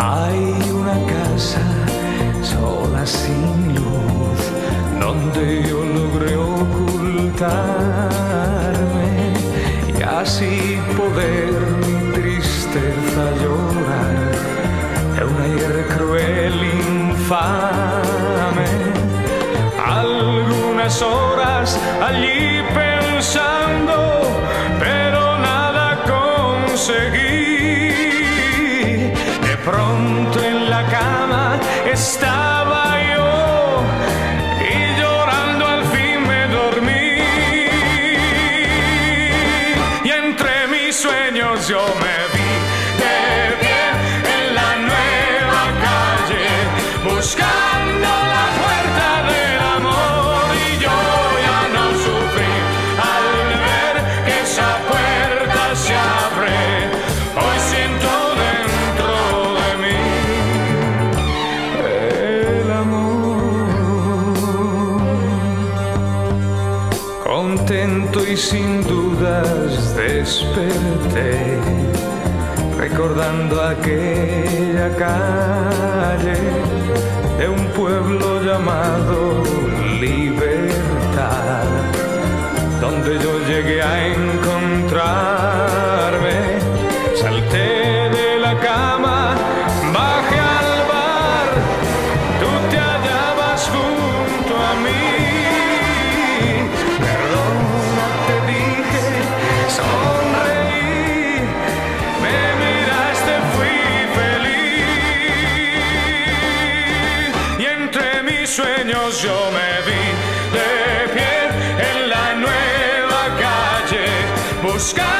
Hay una casa sola sin luz donde yo logré ocultarme y así poder mi tristeza llorar de una guerra cruel, infame. Algunas horas allí pensando, pero nada conseguí. De pronto en la cama estaba yo y llorando al fin me dormí. Y entre mis sueños yo me vi de pie en la nueva calle, buscando la puerta del amor. Y yo ya no sufrí al ver que esa puerta se abre. Hoy siento dentro de mí el amor. Contento y sin dudas desperté, recordando aquella calle de un pueblo llamado Libertad, donde yo llegué a encontrarme. Salté de la cama, bajé al bar, tú te hallabas junto a mí. Perdona, te dije, sonreí, me miraste, fui feliz. Y entre mis sueños yo me vi de pie en la nueva calle, buscando